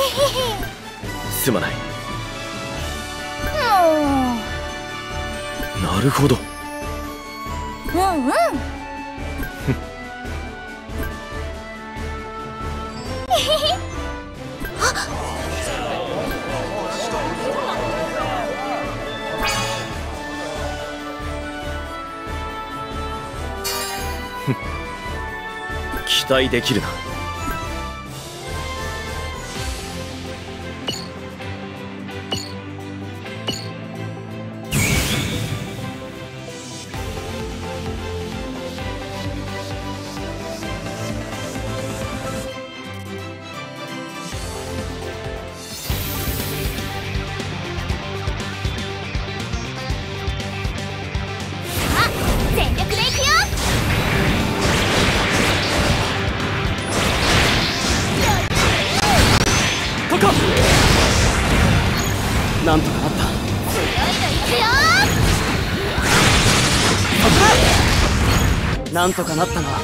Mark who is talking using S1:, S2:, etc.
S1: すまない。なるほど。
S2: うんうん。
S1: 期待できるな。
S2: 全力でいくよ。
S1: ここ。なんとかなった。
S2: 強いのいくよ。
S1: そこだ。なんとかなったな。